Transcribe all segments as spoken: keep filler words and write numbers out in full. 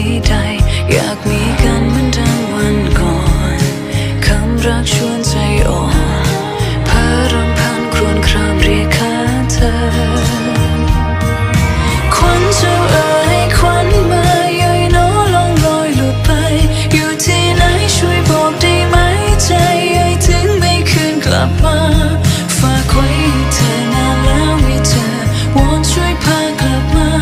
นี้ใดอยากมีกันเหมือนดังวันก่อนคำรักชวนใจอ่อนพารำพันครวญครามเรียกหาเธอควันเจ้าเอ๋ยควันมาย่อยน้อลองลอยหลุดไปอยู่ที่ไหนช่วยบอกได้ไหมใจย่อยถึงไม่คืนกลับมาฝากไว้เธอนานแล้วไม่เจอวอนช่วยพากลับมา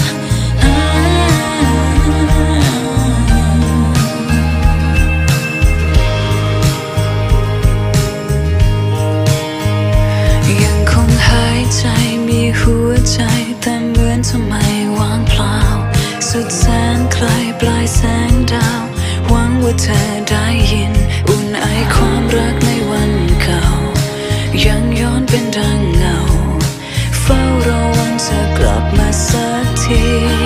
ยังคงหายใจมีหัวใจแต่เหมือนจะไม่ว่างเปล่าสุดแสนไกลปลายแสงดาวหวังว่าเธอได้ยินอุ่นไอความรักในวันเก่ายังย้อนเป็นดังเงาเฝ้ารอวันเธอกลับมาสักที